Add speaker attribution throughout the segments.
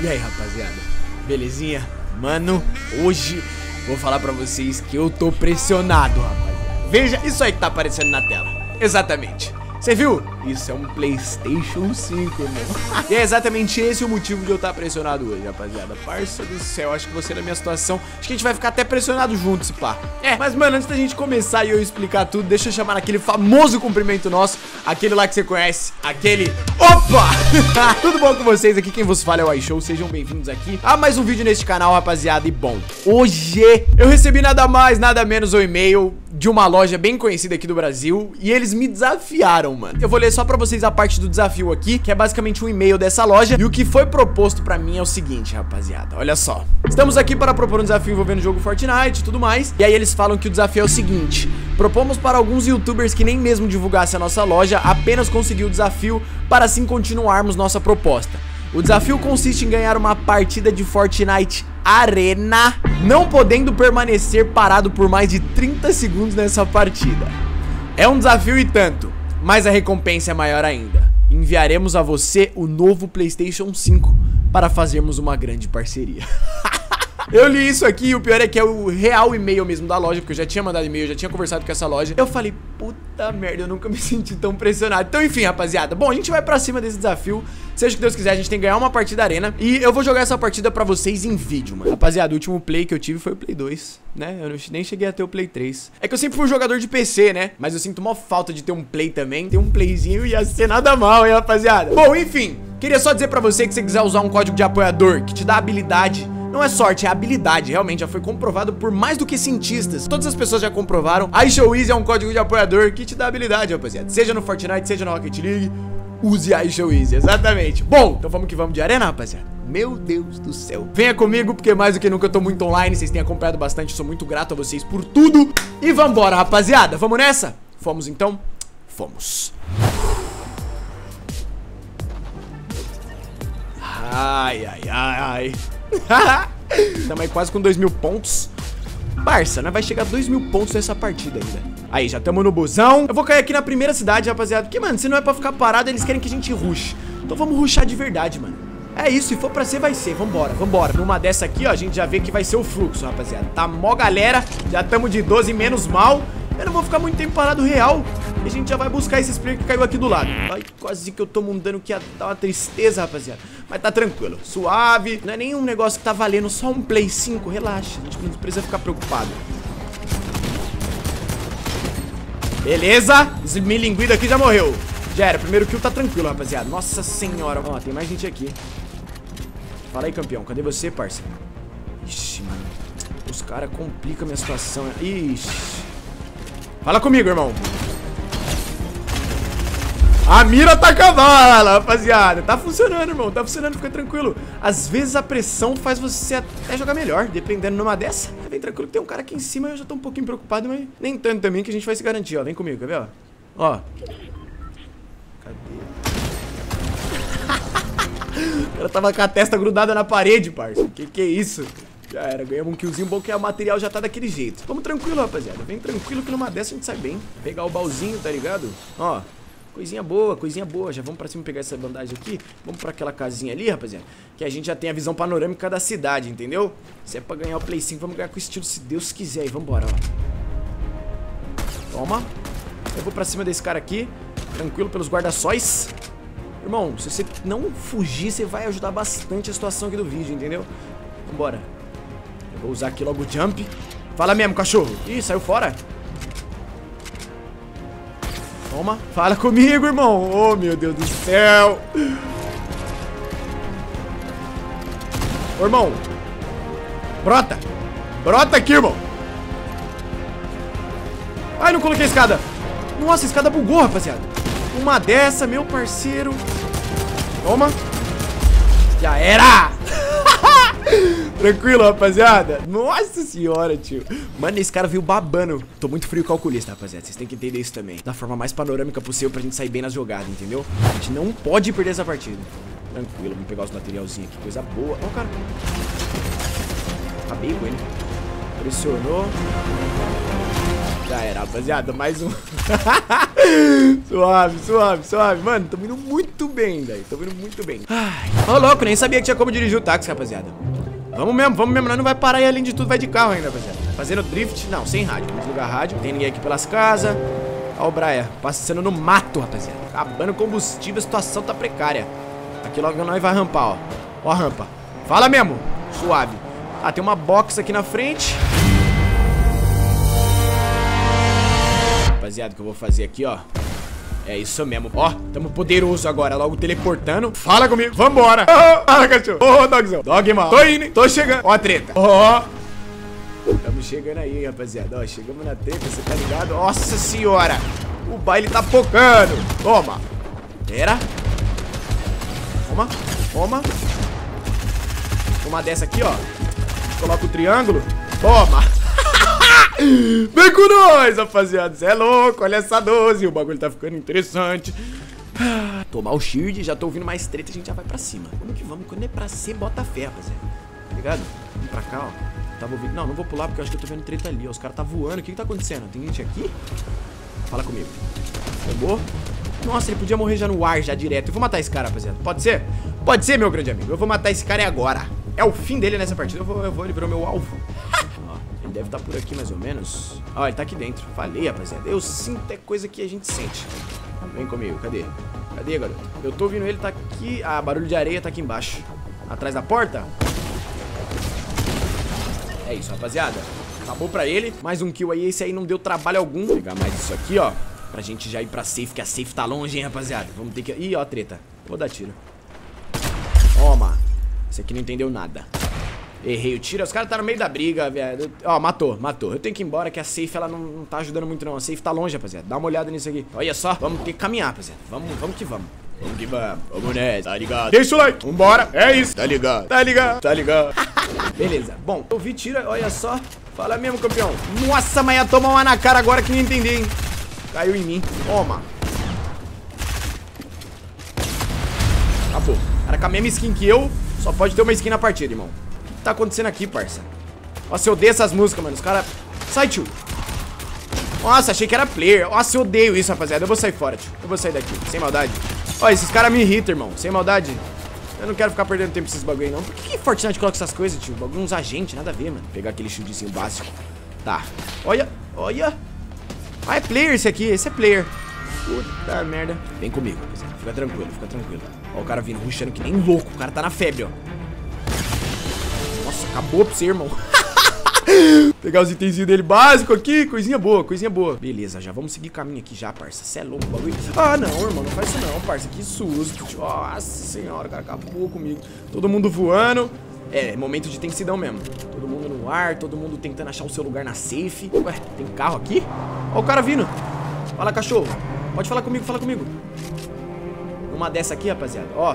Speaker 1: E aí, rapaziada, belezinha? Mano, hoje vou falar pra vocês que eu tô pressionado, rapaziada. Veja isso aí que tá aparecendo na tela. Exatamente. Você viu? Isso é um PlayStation 5, irmão. E é exatamente esse o motivo de eu estar pressionado hoje, rapaziada. Parça do céu, acho que você na minha situação, acho que a gente vai ficar até pressionado juntos, pá. Mas mano, antes da gente começar e eu explicar tudo, deixa eu chamar aquele famoso cumprimento nosso, aquele lá que você conhece, aquele... Opa! Tudo bom com vocês? Aqui quem vos fala é o iShow, sejam bem-vindos aqui a mais um vídeo neste canal, rapaziada. E bom, hoje eu recebi nada mais, nada menos um e-mail de uma loja bem conhecida aqui do Brasil e eles me desafiaram, mano. Eu vou ler só pra vocês a parte do desafio aqui, que é basicamente um e-mail dessa loja. E o que foi proposto pra mim é o seguinte, rapaziada, olha só. Estamos aqui para propor um desafio envolvendo o jogo Fortnite e tudo mais. E aí eles falam que o desafio é o seguinte: propomos para alguns youtubers que nem mesmo divulgassem a nossa loja apenas conseguir o desafio para assim continuarmos nossa proposta. O desafio consiste em ganhar uma partida de Fortnite Arena, não podendo permanecer parado por mais de 30 segundos nessa partida. É um desafio e tanto, mas a recompensa é maior ainda. Enviaremos a você o novo PlayStation 5 para fazermos uma grande parceria. Eu li isso aqui e o pior é que é o real e-mail mesmo da loja, porque eu já tinha mandado e-mail, já tinha conversado com essa loja. Eu falei, puta merda, eu nunca me senti tão pressionado. Então enfim, rapaziada, bom, a gente vai pra cima desse desafio. Seja o que Deus quiser, a gente tem que ganhar uma partida arena. E eu vou jogar essa partida pra vocês em vídeo, mano. Rapaziada, o último play que eu tive foi o Play 2, né? Eu nem cheguei a ter o Play 3. É que eu sempre fui um jogador de PC, né? Mas eu sinto uma falta de ter um Play também. Ter um Playzinho ia ser nada mal, hein, rapaziada? Bom, enfim, queria só dizer pra você que se você quiser usar um código de apoiador que te dá habilidade, não é sorte, é habilidade, realmente, já foi comprovado por mais do que cientistas. Todas as pessoas já comprovaram. iShowEasy é um código de apoiador que te dá habilidade, rapaziada. Seja no Fortnite, seja no Rocket League, use iShowEasy, exatamente. Bom, então vamos que vamos de arena, rapaziada. Meu Deus do céu. Venha comigo, porque mais do que nunca eu tô muito online, vocês têm acompanhado bastante, eu sou muito grato a vocês por tudo. E vambora, rapaziada, vamos nessa? Fomos então? Fomos. Ai, ai, ai, ai. Estamos aí quase com 2.000 pontos. Barça, né? Vai chegar a 2.000 pontos nessa partida ainda. Aí, já estamos no busão. Eu vou cair aqui na primeira cidade, rapaziada, porque, mano, se não é pra ficar parado, eles querem que a gente rush. Então vamos rushar de verdade, mano. É isso, se for pra ser, vai ser. Vambora, vambora. Numa dessa aqui, ó, a gente já vê que vai ser o fluxo, rapaziada. Tá mó galera, já estamos de 12, menos mal. Eu não vou ficar muito tempo parado real. E a gente já vai buscar esse player que caiu aqui do lado. Ai, quase que eu tomo um dano que ia dar uma tristeza, rapaziada. Mas tá tranquilo, suave. Não é nenhum negócio que tá valendo, só um Play 5. Relaxa, a gente não precisa ficar preocupado. Beleza, esse milinguido aqui já morreu. Já era, primeiro kill tá tranquilo, rapaziada. Nossa senhora, ó, tem mais gente aqui. Fala aí, campeão, cadê você, parça? Ixi, mano, os caras complicam a minha situação. Ixi. Fala comigo, irmão. A mira tá cavala, rapaziada. Tá funcionando, irmão, tá funcionando, fica tranquilo. Às vezes a pressão faz você até jogar melhor, dependendo numa dessa. Vem tranquilo que tem um cara aqui em cima, eu já tô um pouquinho preocupado, mas nem tanto também, que a gente vai se garantir, ó. Vem comigo, quer ver, ó? Ó. Cadê? O cara tava com a testa grudada na parede, parça. Que é isso? Já era, ganhamos um killzinho bom, que o material já tá daquele jeito. Vamos tranquilo, rapaziada. Vem tranquilo que numa dessa a gente sai bem. Pegar o baúzinho, tá ligado? Ó, coisinha boa, coisinha boa. Já vamos pra cima pegar essa bandagem aqui. Vamos pra aquela casinha ali, rapaziada, que a gente já tem a visão panorâmica da cidade, entendeu? Se é pra ganhar o Play 5, vamos ganhar com estilo, se Deus quiser. E vambora, ó. Toma. Eu vou pra cima desse cara aqui, tranquilo, pelos guarda-sóis. Irmão, se você não fugir, você vai ajudar bastante a situação aqui do vídeo, entendeu? Vambora. Eu vou usar aqui logo o jump. Fala mesmo, cachorro. Ih, saiu fora. Toma. Fala comigo, irmão. Oh, meu Deus do céu. Ô, irmão. Brota. Brota aqui, irmão. Ai, não coloquei a escada. Nossa, a escada bugou, rapaziada. Uma dessa, meu parceiro. Toma. Já era. Tranquilo, rapaziada. Nossa senhora, tio. Mano, esse cara veio babando. Tô muito frio calculista, rapaziada. Vocês têm que entender isso também. Da forma mais panorâmica possível pra gente sair bem nas jogadas, entendeu? A gente não pode perder essa partida. Tranquilo, vamos pegar os materialzinhos aqui. Coisa boa. Ó, cara. Acabei com ele. Pressionou. Já era, rapaziada. Mais um. Suave, suave, suave. Mano, tô indo muito bem, velho. Tô indo muito bem. Ai, ô louco, nem sabia que tinha como dirigir o táxi, rapaziada. Vamos mesmo. Nós não vai parar e além de tudo vai de carro ainda, rapaziada. Fazendo drift, não, sem rádio. Vamos desligar a rádio. Não tem ninguém aqui pelas casas. Ó o Braia, passando no mato, rapaziada. Acabando combustível, a situação tá precária. Aqui logo nós vai rampar, ó. Ó a rampa. Fala mesmo. Suave. Ah, tem uma box aqui na frente. Rapaziada, o que eu vou fazer aqui, ó. É isso mesmo. Ó, tamo poderoso agora, logo teleportando. Fala comigo, vambora. Fala, cachorro. Ô, dogzão. Dog, mal. Tô indo, hein? Tô chegando. Ó a treta. Ó. Tamo chegando aí, rapaziada. Ó, chegamos na treta, você tá ligado? Nossa senhora. O baile tá focando. Toma. Pera. Toma. Toma. Uma dessa aqui, ó. Coloca o triângulo. Toma. Vem com nós, rapaziada. Você é louco, olha essa 12. O bagulho tá ficando interessante. Tomar o shield, já tô ouvindo mais treta. A gente já vai pra cima. Vamos que vamos, quando é pra ser, bota fé, rapaziada. Tá ligado? Vamos pra cá, ó. Tava ouvindo, não vou pular porque eu acho que eu tô vendo treta ali, ó. Os caras tá voando, o que tá acontecendo? Tem gente aqui? Fala comigo. Pegou? Nossa, ele podia morrer já no ar, já direto. Eu vou matar esse cara, rapaziada. Pode ser? Pode ser, meu grande amigo. Eu vou matar esse cara agora. É o fim dele nessa partida. Ele virou meu alvo. Ele deve estar por aqui mais ou menos. Ó, ele tá aqui dentro. Falei, rapaziada. Eu sinto é coisa que a gente sente. Vem comigo, cadê? Cadê, garoto? Eu tô ouvindo ele, tá aqui. Ah, barulho de areia tá aqui embaixo. Atrás da porta. É isso, rapaziada. Acabou pra ele. Mais um kill aí. Esse aí não deu trabalho algum. Vou pegar mais isso aqui, ó. Pra gente já ir pra safe, que a safe tá longe, hein, rapaziada. Vamos ter que... Ih, ó a treta. Vou dar tiro. Toma. Esse aqui não entendeu nada. Errei o tiro. Os caras tá no meio da briga, velho. Ó, matou. Eu tenho que ir embora, que a safe, ela não tá ajudando muito, não. A safe tá longe, rapaziada. Dá uma olhada nisso aqui. Olha só. Vamos ter que caminhar, rapaziada. Vamos que vamos. Vamos que vamos. Vamos nessa. Tá ligado? Deixa o like. Vambora. É isso. Tá ligado. Tá ligado. Tá ligado. Beleza. Bom, eu vi tiro. Olha só. Fala mesmo, campeão. Nossa, mas ia tomar uma na cara agora que não entendi, hein. Caiu em mim. Toma. Acabou. Cara, com a mesma skin que eu, só pode ter uma skin na partida, irmão. O que tá acontecendo aqui, parça? Nossa, eu odeio essas músicas, mano. Os caras... Sai, tio. Nossa, achei que era player. Nossa, eu odeio isso, rapaziada. Eu vou sair fora, tio. Eu vou sair daqui. Sem maldade. Ó, esses caras me irritam, irmão. Sem maldade. Eu não quero ficar perdendo tempo com esses bagulho aí, não. Por que Fortnite coloca essas coisas, tio? Bagulho uns agentes, nada a ver, mano. Vou pegar aquele shieldzinho básico. Tá. Olha. Olha. Ah, é player esse aqui. Esse é player. Puta merda. Vem comigo, rapaziada. Fica tranquilo, fica tranquilo. Ó, o cara vindo, rushando que nem louco. O cara tá na febre, ó. Nossa, acabou pra você, irmão. Pegar os itenzinhos dele básico aqui. Coisinha boa, coisinha boa. Beleza, já vamos seguir caminho aqui já, parça. Cê é louco, bagulho. Ah, não, irmão, não faz isso não, parça. Que susto. Nossa senhora, o cara acabou comigo. Todo mundo voando. É, momento de tensidão mesmo. Todo mundo no ar, todo mundo tentando achar o seu lugar na safe. Ué, tem carro aqui? Ó o cara vindo. Fala, cachorro. Pode falar comigo, fala comigo. Uma dessa aqui, rapaziada, ó.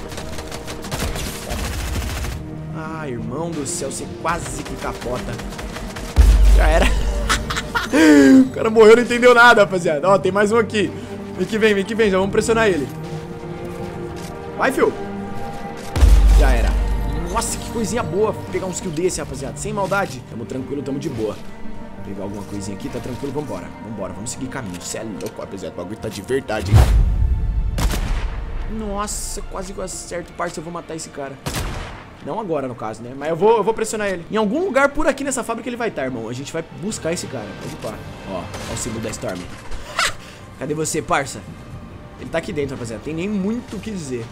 Speaker 1: Ah, irmão do céu, você quase que capota. Já era. O cara morreu, não entendeu nada, rapaziada. Ó, tem mais um aqui. Vem que vem, já vamos pressionar ele. Vai, fio. Já era. Nossa, que coisinha boa pegar uns kills desse, rapaziada. Sem maldade. Tamo tranquilo, tamo de boa. Vou pegar alguma coisinha aqui, tá tranquilo, vambora. Vambora, vamos seguir caminho. Cê é louco, rapaziada. O bagulho tá de verdade, hein. Nossa, quase que eu acerto, parça. Eu vou matar esse cara. Não agora, no caso, né? Mas eu vou pressionar ele. Em algum lugar por aqui nessa fábrica ele vai estar, irmão. A gente vai buscar esse cara. Pode pá. Ó o símbolo da Storm. Cadê você, parça? Ele tá aqui dentro, rapaziada. Tem nem muito o que dizer.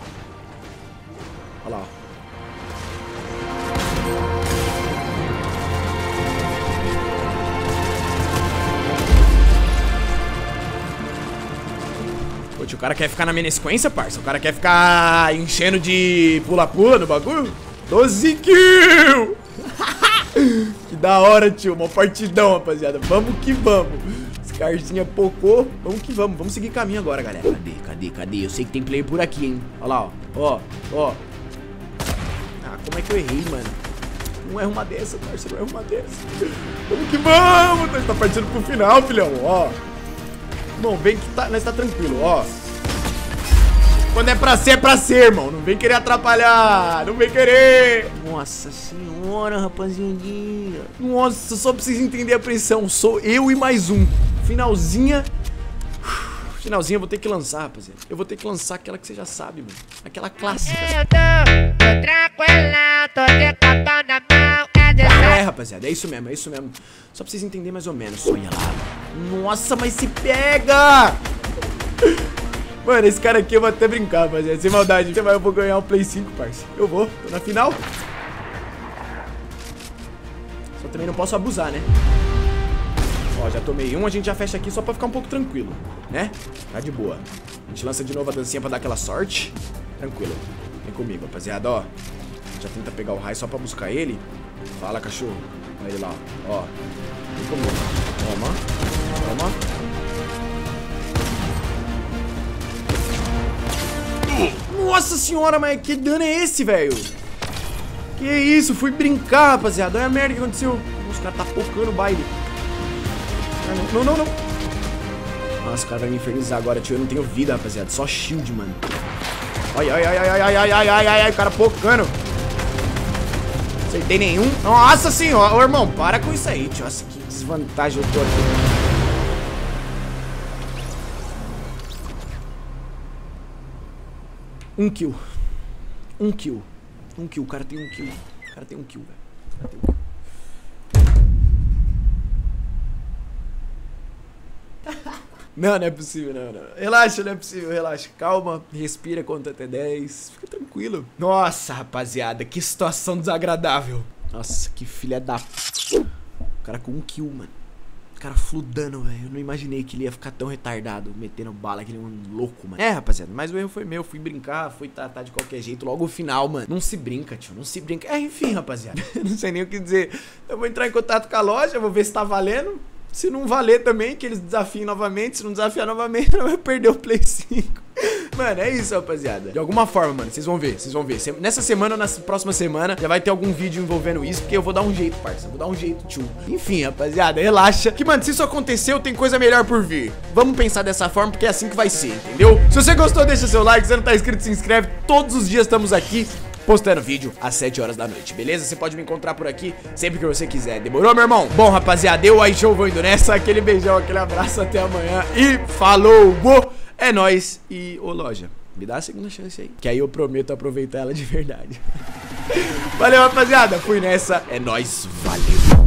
Speaker 1: Olha lá, ó. O cara quer ficar na minha sequência, parça. O cara quer ficar enchendo de pula-pula no bagulho. 12 kills. Que da hora, tio. Uma partidão, rapaziada. Vamos que vamos. Esse carzinha pocou. Vamos que vamos. Vamos seguir caminho agora, galera. Cadê? Eu sei que tem player por aqui, hein. Olha lá, ó. Ó. Ah, como é que eu errei, mano? Não erra uma dessa, parça. Não erra uma dessa. Vamos que vamos. Nós tá partindo pro final, filhão. Ó. Bom, vem que nós tá tranquilo, ó. Quando é pra ser, irmão. Não vem querer atrapalhar. Não vem querer. Nossa senhora, rapaziadinha. Nossa, só pra vocês entenderem a pressão. Sou eu e mais um. Finalzinha. Finalzinho eu vou ter que lançar, rapaziada. Eu vou ter que lançar aquela que você já sabe, mano. Aquela clássica.
Speaker 2: Eu tô tranquilão, tô de capão na mão.
Speaker 1: É, rapaziada, é isso mesmo, é isso mesmo. Só pra vocês entenderem mais ou menos. Olha lá. Nossa, mas se pega! Mano, esse cara aqui eu vou até brincar, rapaziada. Sem maldade. Eu vou ganhar um Play 5, parça. Eu vou, tô na final. Só também não posso abusar, né? Ó, já tomei um, a gente já fecha aqui só pra ficar um pouco tranquilo, né? Tá de boa. A gente lança de novo a dancinha pra dar aquela sorte. Tranquilo. Vem comigo, rapaziada, ó. A gente já tenta pegar o raio só pra buscar ele. Fala, cachorro. Olha ele lá, ó. Vem comigo. Toma. Toma. Nossa senhora, mas que dano é esse, velho? Que isso? Fui brincar, rapaziada. Olha a merda que aconteceu. Os caras tá focando o baile. Não. Nossa, o cara vai me infernizar agora, tio. Eu não tenho vida, rapaziada. Só shield, mano. Ai, o cara focando. Acertei nenhum. Nossa senhora, ô irmão, para com isso aí, tio. Nossa, que desvantagem eu tô aqui. Um kill, o cara tem um kill. O cara tem um kill, velho. Não é possível, não. Relaxa, não é possível, relaxa. Calma, respira, conta até 10. Fica tranquilo. Nossa, rapaziada, que situação desagradável. Nossa, que filha da... O cara com um kill, mano. O cara fludando, velho. Eu não imaginei que ele ia ficar tão retardado, metendo bala, aquele louco, mano. É, rapaziada, mas o erro foi meu. Fui brincar, fui tratar de qualquer jeito. Logo o final, mano. Não se brinca, tio. Não se brinca. É, enfim, rapaziada. Não sei nem o que dizer. Eu vou entrar em contato com a loja, vou ver se tá valendo. Se não valer também, que eles desafiem novamente. Se não desafiar novamente, eu vou perder o Play 5. Mano, é isso, rapaziada. De alguma forma, mano, vocês vão ver. Nessa semana ou na próxima semana já vai ter algum vídeo envolvendo isso, porque eu vou dar um jeito, parça. Vou dar um jeito, tio. Enfim, rapaziada, relaxa. Que, mano, se isso aconteceu, tem coisa melhor por vir. Vamos pensar dessa forma, porque é assim que vai ser, entendeu? Se você gostou, deixa seu like. Se você não tá inscrito, se inscreve. Todos os dias estamos aqui postando vídeo às 7 horas da noite, beleza? Você pode me encontrar por aqui sempre que você quiser. Demorou, meu irmão? Bom, rapaziada, eu aí show vou indo nessa. Aquele beijão, aquele abraço, até amanhã. E falou! É nóis. E, ô loja, me dá a segunda chance aí, que aí eu prometo aproveitar ela de verdade. Valeu, rapaziada. Fui nessa. É nóis. Valeu.